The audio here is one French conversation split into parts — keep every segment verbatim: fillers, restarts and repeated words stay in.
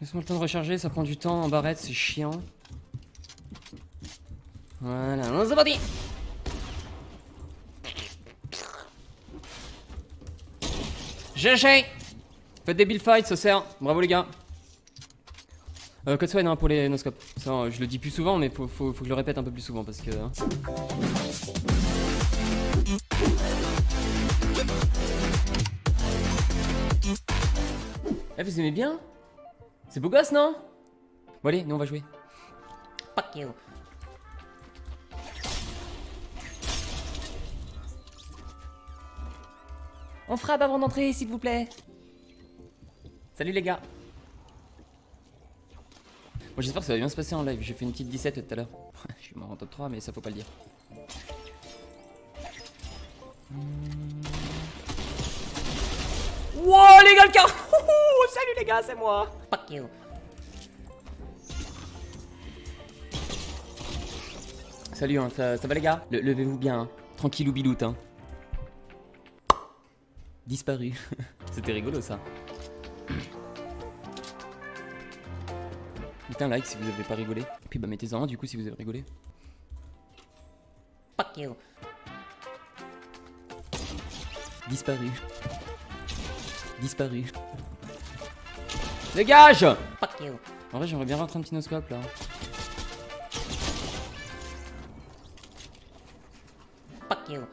Laisse-moi le temps de recharger, ça prend du temps en barrette, c'est chiant. Voilà, c'est parti. G G. Faites des build fights, ça sert. Bravo les gars. Euh, code Swan hein, pour les noscopes. Ça, je le dis plus souvent, mais faut, faut, faut que je le répète un peu plus souvent parce que. Hein. Eh, vous aimez bien? C'est beau gosse, non? Bon, allez, nous on va jouer. Fuck you. On frappe avant d'entrer, s'il vous plaît. Salut les gars. Bon, j'espère que ça va bien se passer en live. J'ai fait une petite dix-sept tout à l'heure. Je suis mort en top trois, mais ça faut pas le dire. Wow, les gars, le car. Salut les gars, c'est moi. Fuck you. Salut, hein, ça, ça va les gars? Le, levez-vous bien, hein. Tranquillou biloute, hein. Disparu. C'était rigolo ça. Mettez un like si vous avez pas rigolé. Puis bah mettez-en un du coup si vous avez rigolé. Fuck you. Disparu. Disparu. Dégage. Fuck you. En vrai j'aimerais bien rentrer un petit noscope là. Fuck you.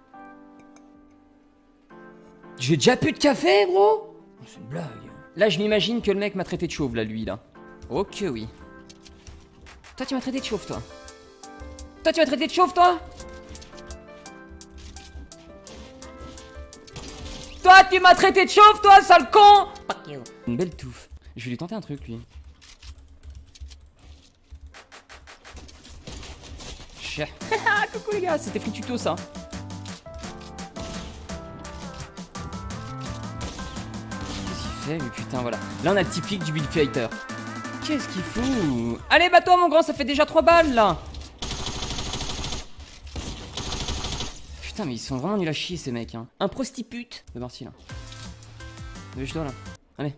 J'ai déjà plus de café, gros. C'est une blague. Là, je m'imagine que le mec m'a traité de chauve, là, lui, là. Ok, oui. Toi, tu m'as traité de chauve, toi. Toi, tu m'as traité de chauve, toi. Toi, tu m'as traité de chauve, toi, sale con. Fuck you. Une belle touffe. Je vais lui tenter un truc, lui. Chais. Coucou, les gars, c'était free tuto, ça. Mais putain voilà. Là on a le typique du build fighter. Qu'est-ce qu'il fout? Allez bats-toi mon grand, ça fait déjà trois balles là. Putain mais ils sont vraiment nuls à chier ces mecs hein. Un prostitute. C'est parti là. Dépêche-toi là. Allez.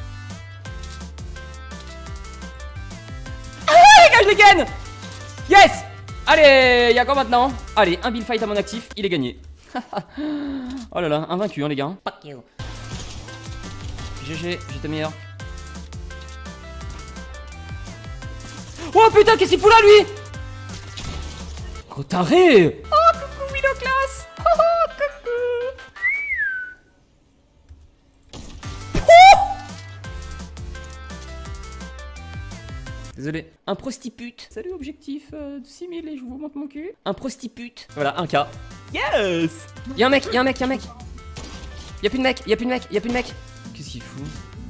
Ah les gars je les gagne. Yes. Allez y'a quoi maintenant? Allez un build fight à mon actif, il est gagné. Oh là là, invaincu hein les gars. Fuck you. G G, j'étais meilleur. Oh putain, qu'est-ce qu'il fout là, lui? Gros taré. Oh, coucou, Willow classe. Oh, coucou. Oh désolé. Un prostitute. Salut, objectif euh, de six mille et je vous montre mon cul. Un prostitute. Voilà, un K. Yes. Y'a un mec, y'a un mec, y'a un mec. Y'a plus de mec, y'a plus de mec, y'a plus de mec. Qu'est-ce qu'il fout?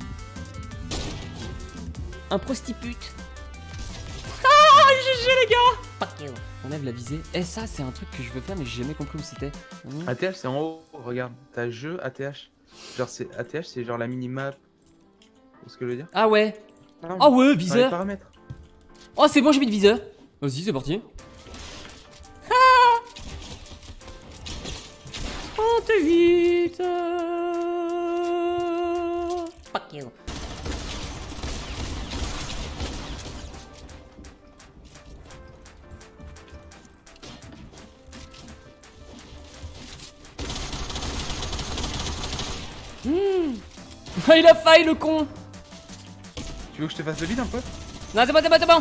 Un prostitute. Ah G G les gars. Fuck you. On lève la visée. Et ça c'est un truc que je veux faire mais j'ai jamais compris où c'était. Mmh. A T H c'est en haut, regarde. T'as jeu A T H. Genre c'est A T H c'est genre la minimap. C'est ce que je veux dire? Ah ouais. Ah, ah ouais viseur. Paramètres. Oh c'est bon j'ai mis de viseur. Vas-y c'est parti. Ah trente-huit. Fuck you. Mmh. Il a failli le con. Tu veux que je te fasse le lead un peu? Non c'est bon c'est bon c'est bon.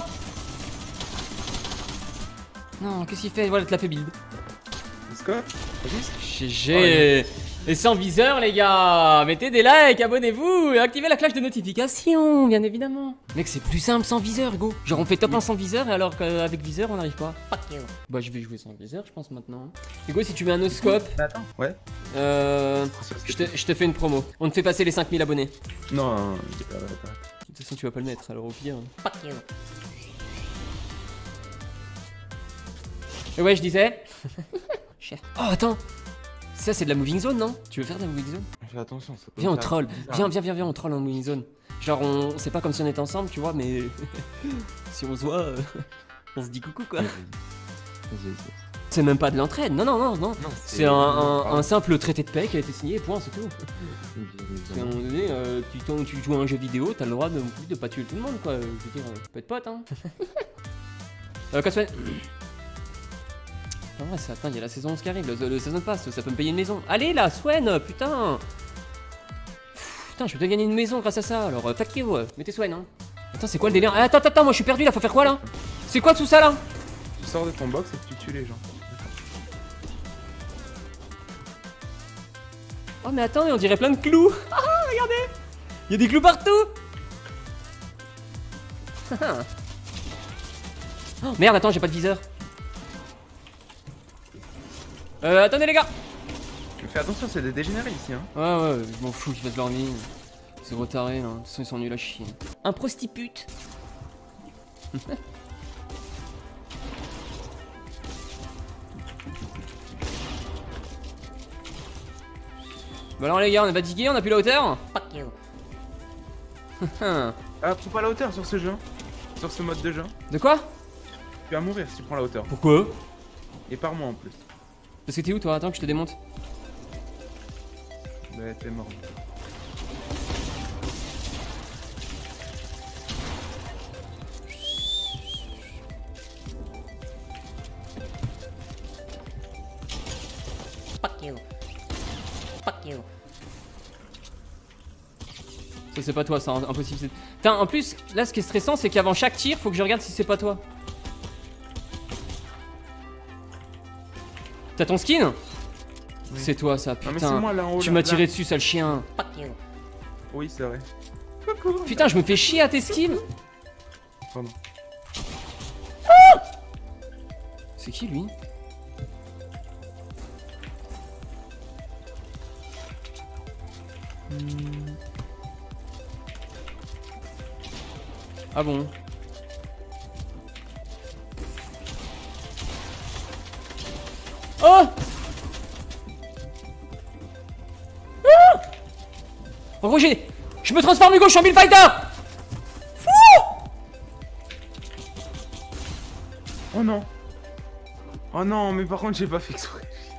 Non qu'est-ce qu'il fait? Voilà tu l'as fait build. Score. G G. Et sans viseur les gars, mettez des likes, abonnez-vous et activez la cloche de notification, bien évidemment. Mec c'est plus simple sans viseur Hugo. Genre on fait top un sans viseur et alors qu'avec viseur on n'arrive pas. Fuck you. Bah je vais jouer sans viseur je pense maintenant. Hugo si tu mets un noscope. Attends, ouais. Euh... Je te, je te fais une promo. On te fait passer les cinq mille abonnés. Non, non, j'ai pas, pas. De toute façon tu vas pas le mettre alors au pire. Fuck you. Et ouais je disais. Oh attends. Ça c'est de la moving zone non? Tu veux faire de la moving zone? Fais attention ça peut viens on faire troll, bizarre. viens viens viens viens on troll en moving zone. Genre on... c'est pas comme si on était ensemble tu vois mais... si on se voit, euh... on se dit coucou quoi. Vas-y, vas-y. C'est même pas de l'entraide, non, non, non, non. Non, C'est un, un, un simple traité de paix qui a été signé, point, c'est tout. À un moment donné, euh, tu, tu joues à un jeu vidéo, t'as le droit de, de pas tuer tout le monde, quoi. Je veux dire, euh, tu peux être pote, hein. euh, Coswen. En vrai, ça, attends, il y a la saison onze qui arrive, le, le saison pass, ça peut me payer une maison. Allez là, Swen, putain. Putain, je peux te gagner une maison grâce à ça, alors euh, tac you, euh, mettez Swen, hein. Attends, c'est quoi le délire? ah, Attends, attends, moi je suis perdu là, faut faire quoi là? C'est quoi tout ça là? Tu sors de ton box et tu tues les gens. Oh mais attends, mais on dirait plein de clous. Ah, regardez. Il y a des clous partout. Oh merde, attends, j'ai pas de viseur. Euh, attendez les gars. Fais attention, c'est des dégénérés ici, hein. Ouais, ouais, je m'en fous qu'ils fassent leur vie. C'est gros taré là, de toute façon ils sont nuls à chier. Un prostitute. Bah alors les gars, on est fatigués, on a plus la hauteur. Fuck you. Ah, prends pas la hauteur sur ce jeu. Sur ce mode de jeu. De quoi? Tu vas mourir si tu prends la hauteur. Pourquoi? Et par moi en plus. Parce que t'es où toi? Attends que je te démonte. Bah t'es mort. Fuck you. Fuck you. Ça c'est pas toi, ça, impossible. Putain, en plus, là ce qui est stressant, c'est qu'avant chaque tir, faut que je regarde si c'est pas toi. T'as ton skin? Oui. C'est toi ça, putain. Non, moi, là, haut, tu là, m'as là. tiré dessus, sale chien. Fuck you. Oui, c'est vrai. Putain, je me fais chier à tes skins. Pardon. Ah, c'est qui lui? hmm. Ah bon? Oh! Ah! En gros, j'ai... Je me transforme, Hugo, je suis un bullfighter! Oh non. Oh non, mais par contre, j'ai pas fait exprès.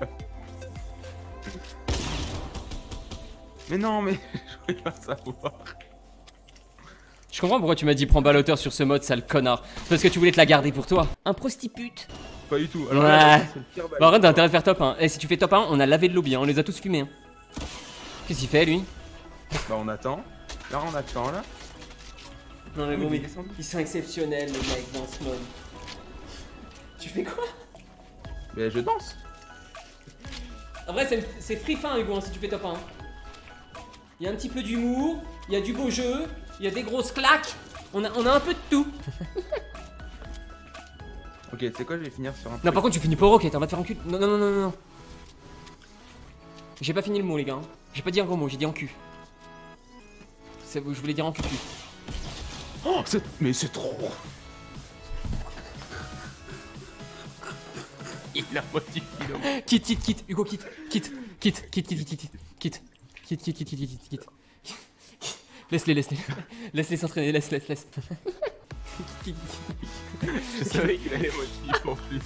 Mais non, mais je voulais pas savoir. Je comprends pourquoi tu m'as dit prends pas l'auteur sur ce mode, sale connard. Parce que tu voulais te la garder pour toi. Un prostitute. Pas du tout. Alors, ouais. là, c'est le pire bail. Bah arrête, t'as intérêt de faire top un. Et si tu fais top un, on a lavé le lobby, hein. On les a tous fumés. Hein. Qu'est-ce qu'il fait lui? Bah on attend. Là on attend là. Non mais bon, mais ils sont exceptionnels les mecs dans ce mode. Tu fais quoi? Mais je danse. En vrai c'est free fin Hugo hein, si tu fais top un. Il y a un petit peu d'humour, il y a du beau jeu, il y a des grosses claques. On a, on a un peu de tout. Ok, tu sais quoi, je vais finir sur un. Non, par contre, tu finis pas au rocket, on va te faire un cul. Non, non, non, non, non. J'ai pas fini le mot, les gars. J'ai pas dit un gros mot, j'ai dit en cul. Je voulais dire en cul. Oh, mais c'est trop. Il a modifié le. Quitte, quitte, quitte, Hugo, quitte, quitte, quitte, quitte, quitte, quitte, quitte, quitte, quitte, quitte, quitte, quitte, quitte, quitte. Laisse-les, laisse-les. Laisse-les s'entraîner, laisse, laisse, laisse. Je savais qu'il allait modifier en plus.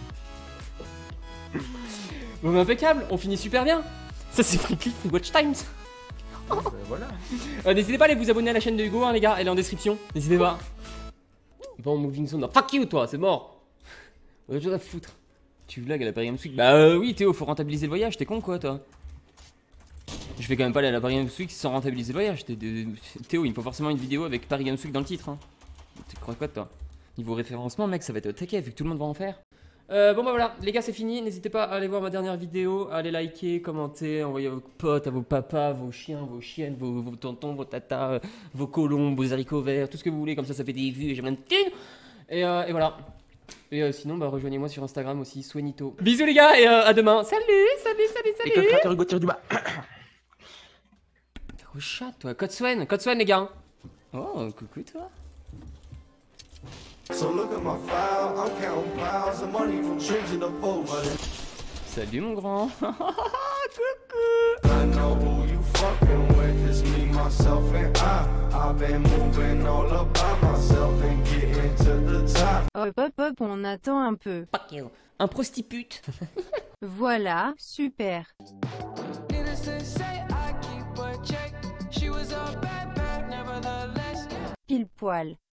Bon, mais impeccable, on finit super bien. Ça, c'est Free Watch Times. Bah, voilà. Euh, N'hésitez pas à aller vous abonner à la chaîne de Hugo, hein, les gars, elle est en description. N'hésitez pas. Bon, Moving Zone, non. Fuck you, toi, c'est mort. On a autre chose à foutre. Tu vlogs à la Paris Games Week? Bah euh, oui, Théo, faut rentabiliser le voyage, t'es con quoi, toi? Je vais quand même pas aller à la Paris Games Week sans rentabiliser le voyage. De... Théo, il me faut forcément une vidéo avec Paris Games Week dans le titre. Hein. Tu crois quoi, toi? Niveau référencement, mec, ça va être au taquet vu que tout le monde va en faire. Euh, bon bah voilà, les gars, c'est fini. N'hésitez pas à aller voir ma dernière vidéo, à aller liker, commenter, envoyer à vos potes, à vos papas, vos chiens, vos chiennes, vos, vos tontons, vos tatas, vos colombes, vos haricots verts, tout ce que vous voulez. Comme ça, ça fait des vues et j'ai plein de thunes. Et, euh, et voilà. Et euh, sinon, bah rejoignez-moi sur Instagram aussi, Swenito. Bisous les gars et euh, à demain. Salut, salut, salut, salut. Et que le créateur Hugo tire du bas. T'as gros chat, toi. Code Swen, code Swen, les gars. Oh, coucou, toi. So look at my file, I'm counting piles of money from trips in the boat. Salut mon grand. Coucou. I know who you fucking with, it's me, myself and I. I've been moving all about myself and getting to the top. Hop hop hop, on attend un peu. Fuck you. Un prostipute. Voilà, super. Pile poil.